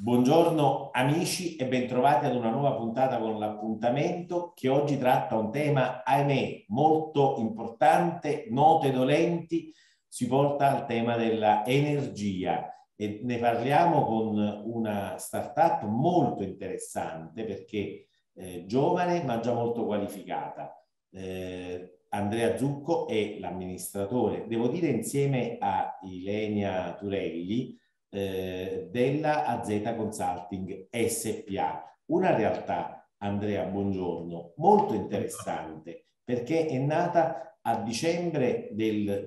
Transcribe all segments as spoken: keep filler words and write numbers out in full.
Buongiorno amici e bentrovati ad una nuova puntata con l'appuntamento che oggi tratta un tema, ahimè, molto importante, note dolenti, si porta al tema della energia e ne parliamo con una startup molto interessante perché eh, giovane ma già molto qualificata. Eh, Andrea Zucco è l'amministratore, devo dire insieme a Ilenia Turelli, Eh, della A Z Consulting S P A, una realtà, Andrea, buongiorno, molto interessante perché è nata a dicembre del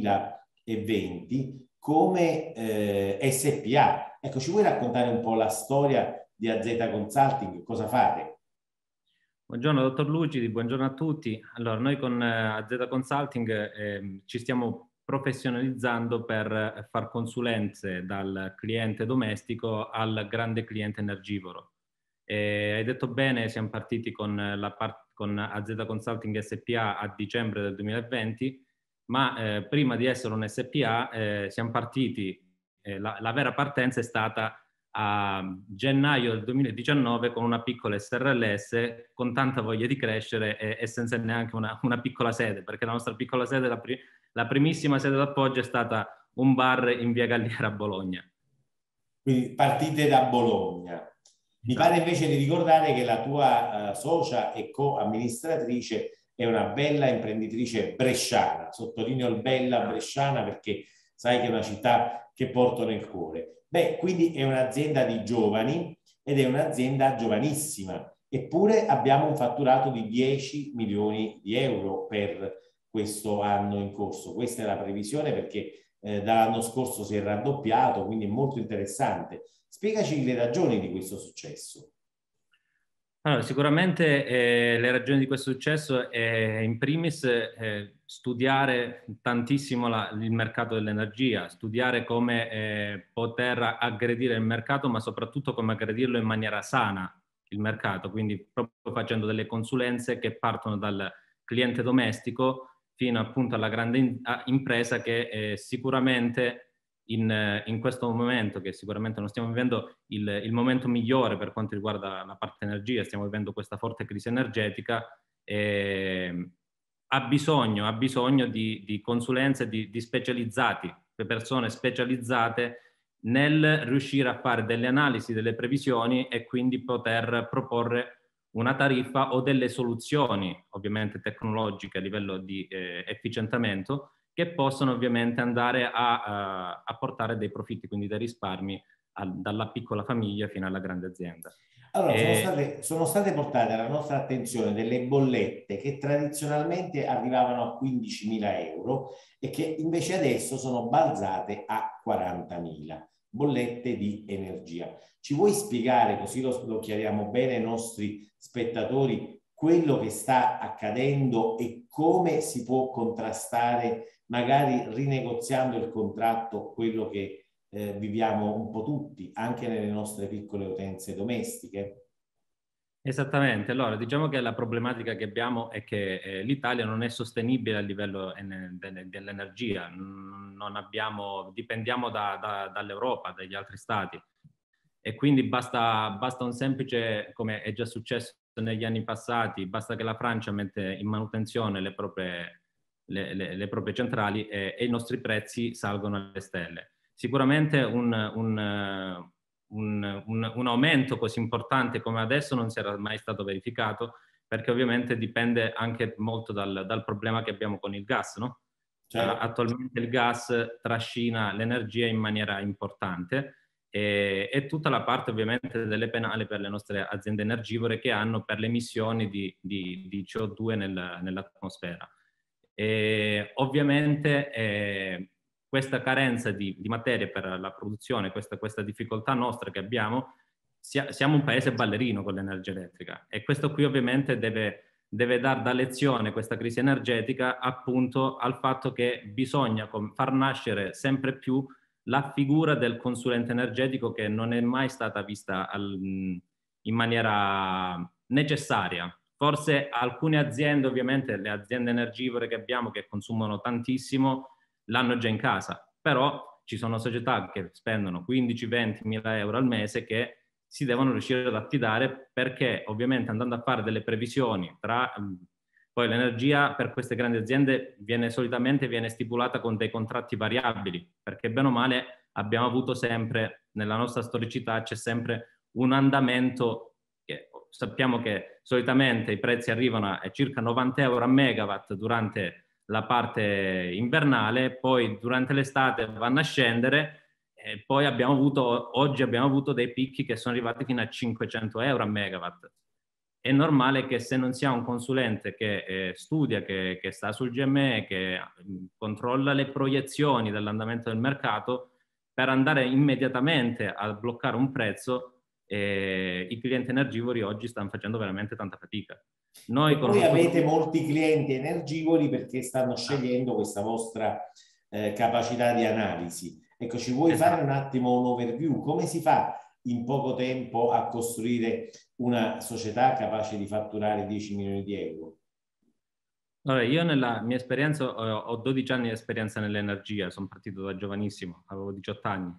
duemilaventi come eh, S P A. Ecco, ci vuoi raccontare un po' la storia di A Z Consulting? Cosa fate? Buongiorno dottor Lucidi, buongiorno a tutti. Allora, noi con eh, A Z Consulting eh, ci stiamo professionalizzando per far consulenze dal cliente domestico al grande cliente energivoro. E hai detto bene, siamo partiti con, la part- con A Z Consulting S P A a dicembre del duemilaventi, ma eh, prima di essere un S P A eh, siamo partiti, eh, la, la vera partenza è stata a gennaio del duemiladiciannove con una piccola S R L S, con tanta voglia di crescere e, e senza neanche una, una piccola sede, perché la nostra piccola sede, la, pri- la primissima sede d'appoggio è stata un bar in via Galliera a Bologna. Quindi partite da Bologna. Mi Esatto. pare invece di ricordare che la tua uh, socia e co-amministratrice è una bella imprenditrice bresciana, sottolineo il bella bresciana perché sai che è una città che porto nel cuore. Beh, quindi è un'azienda di giovani ed è un'azienda giovanissima, eppure abbiamo un fatturato di dieci milioni di euro per questo anno in corso. Questa è la previsione perché eh, dall'anno scorso si è raddoppiato, quindi è molto interessante. Spiegaci le ragioni di questo successo. Allora, sicuramente eh, le ragioni di questo successo è in primis eh, studiare tantissimo la, il mercato dell'energia, studiare come eh, poter aggredire il mercato, ma soprattutto come aggredirlo in maniera sana il mercato, quindi proprio facendo delle consulenze che partono dal cliente domestico fino appunto alla grande in, a, impresa che eh, sicuramente in, in questo momento, che sicuramente non stiamo vivendo il, il momento migliore per quanto riguarda la parte energia, stiamo vivendo questa forte crisi energetica, eh, ha bisogno, ha bisogno di, di consulenze di, di specializzati, per persone specializzate nel riuscire a fare delle analisi, delle previsioni e quindi poter proporre una tariffa o delle soluzioni, ovviamente tecnologiche a livello di eh, efficientamento, che possono ovviamente andare a, a, a portare dei profitti, quindi dei risparmi a, dalla piccola famiglia fino alla grande azienda. Allora, sono E, state, sono state portate alla nostra attenzione delle bollette che tradizionalmente arrivavano a quindicimila euro e che invece adesso sono balzate a quarantamila bollette di energia. Ci vuoi spiegare, così lo, lo chiariamo bene ai nostri spettatori, quello che sta accadendo e come si può contrastare, magari rinegoziando il contratto, quello che eh, viviamo un po' tutti, anche nelle nostre piccole utenze domestiche? Esattamente, allora diciamo che la problematica che abbiamo è che eh, l'Italia non è sostenibile a livello dell'energia, non abbiamo, dipendiamo da, da, dall'Europa, dagli altri stati e quindi basta, basta un semplice, come è già successo negli anni passati, basta che la Francia mette in manutenzione le proprie, le, le, le proprie centrali e, e i nostri prezzi salgono alle stelle. Sicuramente un, un Un, un, un aumento così importante come adesso non si era mai stato verificato, perché ovviamente dipende anche molto dal, dal problema che abbiamo con il gas, no? Certo. Uh, attualmente il gas trascina l'energia in maniera importante e, e tutta la parte ovviamente delle penali per le nostre aziende energivore che hanno per le emissioni di, di, di C O due nel, nell'atmosfera. E ovviamente eh, questa carenza di, di materie per la produzione, questa, questa difficoltà nostra che abbiamo, sia, siamo un paese ballerino con l'energia elettrica e questo qui ovviamente deve, deve dar da lezione questa crisi energetica appunto al fatto che bisogna far nascere sempre più la figura del consulente energetico che non è mai stata vista al, in maniera necessaria. Forse alcune aziende, ovviamente le aziende energivore che abbiamo che consumano tantissimo, l'hanno già in casa, però ci sono società che spendono quindici venti mila euro al mese che si devono riuscire ad affidare, perché ovviamente andando a fare delle previsioni tra... Poi l'energia per queste grandi aziende viene solitamente viene stipulata con dei contratti variabili, perché bene o male abbiamo avuto sempre, nella nostra storicità c'è sempre un andamento che sappiamo che solitamente i prezzi arrivano a circa novanta euro a megawatt durante la parte invernale, poi durante l'estate vanno a scendere e poi abbiamo avuto, oggi abbiamo avuto dei picchi che sono arrivati fino a cinquecento euro a megawatt. È normale che se non si ha un consulente che eh, studia, che, che sta sul G M E, che mh, controlla le proiezioni dell'andamento del mercato, per andare immediatamente a bloccare un prezzo, eh, i clienti energivori oggi stanno facendo veramente tanta fatica. Noi E con poi uno studio... avete molti clienti energivori perché stanno scegliendo questa vostra eh, capacità di analisi. Ecco, ci vuoi Esatto. fare un attimo un overview? Come si fa in poco tempo a costruire una società capace di fatturare dieci milioni di euro? Allora, io nella mia esperienza ho, ho dodici anni di esperienza nell'energia, sono partito da giovanissimo, avevo diciotto anni.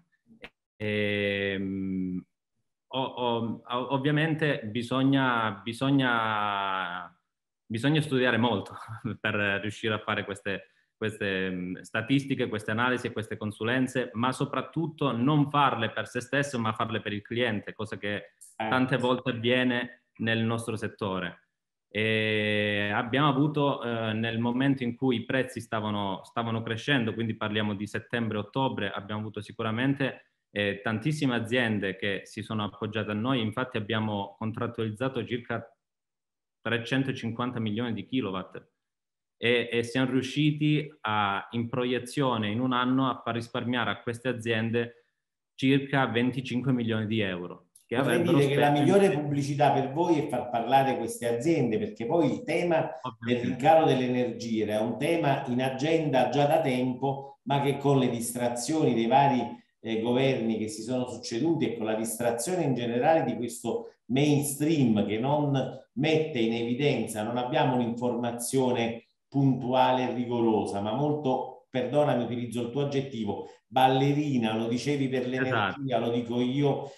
E, um, ho, ho, ovviamente bisogna, bisogna, bisogna studiare molto per riuscire a fare queste, queste um, statistiche, queste analisi e queste consulenze, ma soprattutto non farle per se stesso, ma farle per il cliente, cosa che tante volte avviene nel nostro settore. E abbiamo avuto eh, nel momento in cui i prezzi stavano, stavano crescendo, quindi parliamo di settembre-ottobre, abbiamo avuto sicuramente eh, tantissime aziende che si sono appoggiate a noi, infatti abbiamo contrattualizzato circa trecentocinquanta milioni di kilowatt e, e siamo riusciti a, in proiezione in un anno a far risparmiare a queste aziende circa venticinque milioni di euro. Che Potrei avrebbero dire che la speso migliore pubblicità per voi è far parlare queste aziende, perché poi il tema del ovviamente. rincaro dell'energia è un tema in agenda già da tempo, ma che con le distrazioni dei vari eh, governi che si sono succeduti e con la distrazione in generale di questo mainstream che non mette in evidenza, non abbiamo un'informazione puntuale e rigorosa, ma molto, perdonami, utilizzo il tuo aggettivo, ballerina, lo dicevi per l'energia, Esatto. lo dico io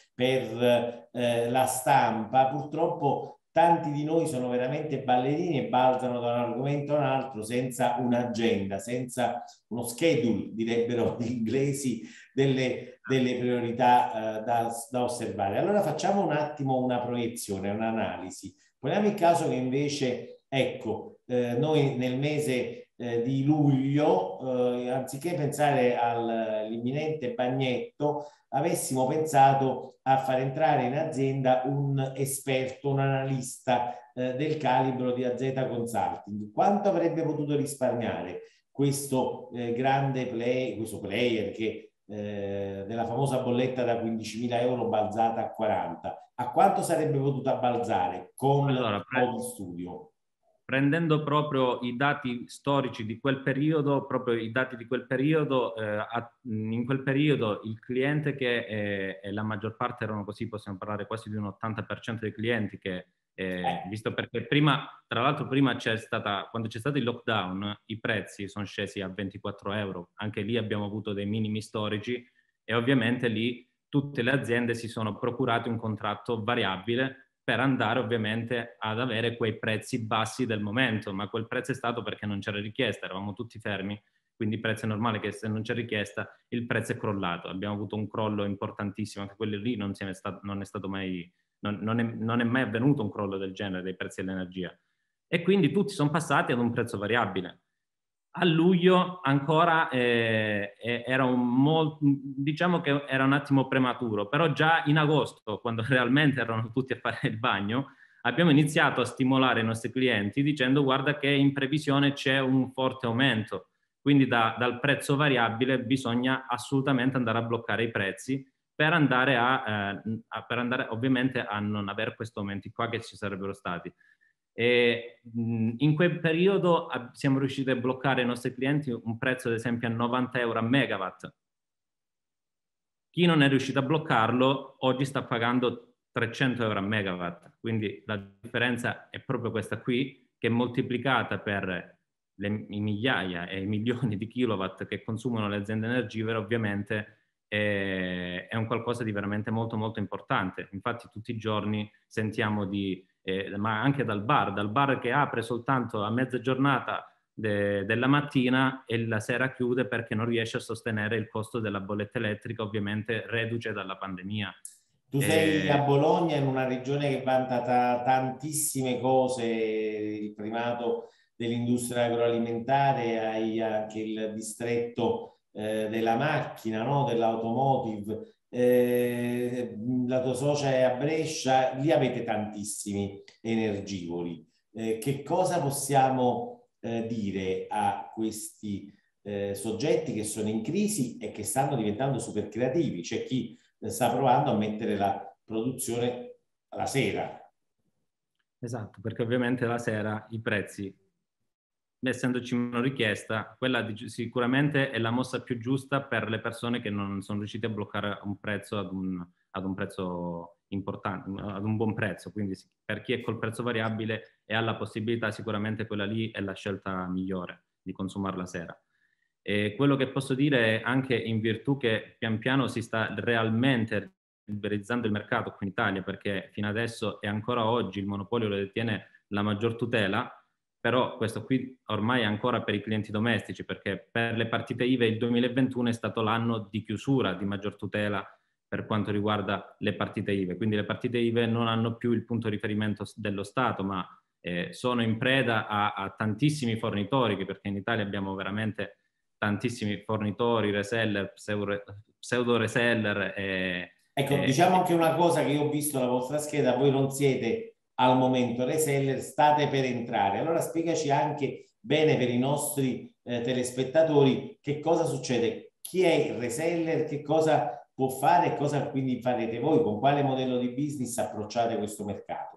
per eh, la stampa. Purtroppo tanti di noi sono veramente ballerini e balzano da un argomento a un altro senza un'agenda, senza uno schedule, direbbero gli inglesi, delle, delle priorità eh, da, da osservare. Allora facciamo un attimo una proiezione, un'analisi. Poniamo il caso che invece, ecco, eh, noi nel mese eh, di luglio, eh, anziché pensare all'imminente bagnetto, avessimo pensato a far entrare in azienda un esperto, un analista eh, del calibro di A Z Consulting. Quanto avrebbe potuto risparmiare questo eh, grande play, questo player che eh, della famosa bolletta da quindicimila euro balzata a quaranta? A quanto sarebbe potuta balzare con Allora, un po' di studio? prendendo proprio i dati storici di quel periodo, proprio i dati di quel periodo, eh, a, in quel periodo il cliente che, eh, e la maggior parte erano così, possiamo parlare quasi di un ottanta per cento dei clienti che, eh, visto perché prima, tra l'altro prima c'è stata, quando c'è stato il lockdown, i prezzi sono scesi a ventiquattro euro, anche lì abbiamo avuto dei minimi storici e ovviamente lì tutte le aziende si sono procurate un contratto variabile per andare ovviamente ad avere quei prezzi bassi del momento, ma quel prezzo è stato perché non c'era richiesta, eravamo tutti fermi, quindi il prezzo è normale che se non c'è richiesta il prezzo è crollato, abbiamo avuto un crollo importantissimo, anche quello lì non, è stato, non è stato mai, non, non, è, non è mai avvenuto un crollo del genere dei prezzi dell'energia e quindi tutti sono passati ad un prezzo variabile. A luglio ancora eh, era un molto, diciamo che era un attimo prematuro, però già in agosto, quando realmente erano tutti a fare il bagno, abbiamo iniziato a stimolare i nostri clienti dicendo guarda che in previsione c'è un forte aumento, quindi da, dal prezzo variabile bisogna assolutamente andare a bloccare i prezzi per andare, a, eh, a, per andare ovviamente a non avere questi aumenti qua che ci sarebbero stati. E in quel periodo siamo riusciti a bloccare ai nostri clienti un prezzo ad esempio a novanta euro a megawatt. Chi non è riuscito a bloccarlo oggi sta pagando trecento euro a megawatt, quindi la differenza è proprio questa qui, che moltiplicata per le, i migliaia e i milioni di kilowatt che consumano le aziende energivore, ovviamente è, è un qualcosa di veramente molto molto importante. Infatti tutti i giorni sentiamo di, eh, ma anche dal bar, dal bar che apre soltanto a mezza giornata de, della mattina e la sera chiude perché non riesce a sostenere il costo della bolletta elettrica, ovviamente reduce dalla pandemia. Tu sei a Bologna, in una regione che vanta ta tantissime cose, il primato dell'industria agroalimentare, hai anche il distretto eh, della macchina, no? Dell'automotive, eh, la tua socia è a Brescia, lì avete tantissimi energivori. Eh, che cosa possiamo eh, dire a questi eh, soggetti che sono in crisi e che stanno diventando super creativi? C'è chi sta provando a mettere la produzione la sera. Esatto, perché ovviamente la sera i prezzi, essendoci meno richiesta, quella di, sicuramente è la mossa più giusta per le persone che non sono riuscite a bloccare un prezzo ad un, ad un prezzo importante, ad un buon prezzo. Quindi per chi è col prezzo variabile e ha la possibilità, sicuramente quella lì è la scelta migliore di consumare la sera. E quello che posso dire è anche in virtù che pian piano si sta realmente liberalizzando il mercato qui in Italia, perché fino adesso e ancora oggi il monopolio lo detiene la maggior tutela, però questo qui ormai è ancora per i clienti domestici, perché per le partite I V A il duemilaventuno è stato l'anno di chiusura di maggior tutela per quanto riguarda le partite I V A, quindi le partite I V A non hanno più il punto di riferimento dello Stato, ma eh, sono in preda a, a tantissimi fornitori, perché in Italia abbiamo veramente tantissimi fornitori, reseller, pseudo reseller. E, ecco, e, diciamo anche una cosa che io ho visto la vostra scheda, voi non siete al momento reseller, state per entrare. Allora spiegaci anche bene per i nostri eh, telespettatori che cosa succede, chi è il reseller, che cosa può fare e cosa quindi farete voi, con quale modello di business approcciate questo mercato.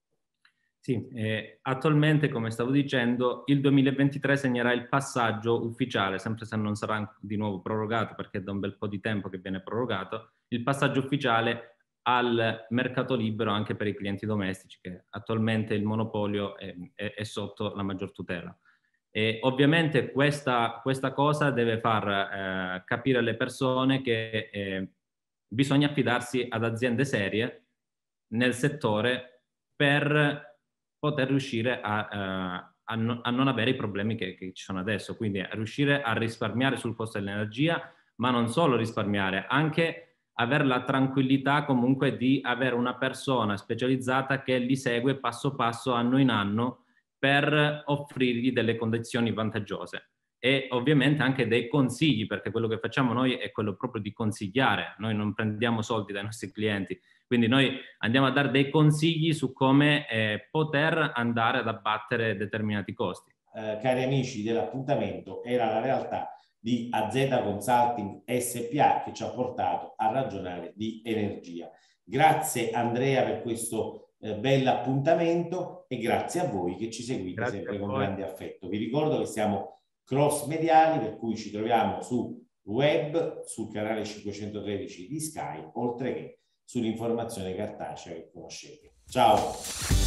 Sì, eh, attualmente, come stavo dicendo, il duemilaventitré segnerà il passaggio ufficiale, sempre se non sarà di nuovo prorogato, perché è da un bel po' di tempo che viene prorogato, il passaggio ufficiale al mercato libero anche per i clienti domestici, che attualmente il monopolio è, è, è sotto la maggior tutela. E ovviamente questa, questa cosa deve far eh, capire alle persone che eh, bisogna affidarsi ad aziende serie nel settore per poter riuscire a, uh, a, no, a non avere i problemi che, che ci sono adesso, quindi a riuscire a risparmiare sul costo dell'energia, ma non solo risparmiare, anche avere la tranquillità comunque di avere una persona specializzata che li segue passo passo, anno in anno, per offrirgli delle condizioni vantaggiose. E ovviamente anche dei consigli, perché quello che facciamo noi è quello proprio di consigliare, noi non prendiamo soldi dai nostri clienti, quindi noi andiamo a dare dei consigli su come eh, poter andare ad abbattere determinati costi. Eh, cari amici dell'appuntamento, era la realtà di A Z Consulting S P A che ci ha portato a ragionare di energia. Grazie Andrea per questo eh, bell'appuntamento e grazie a voi che ci seguite grazie sempre con grande affetto. Vi ricordo che siamo cross mediali, per cui ci troviamo su web, sul canale cinquecentotredici di Sky, oltre che sull'informazione cartacea che conoscete. Ciao!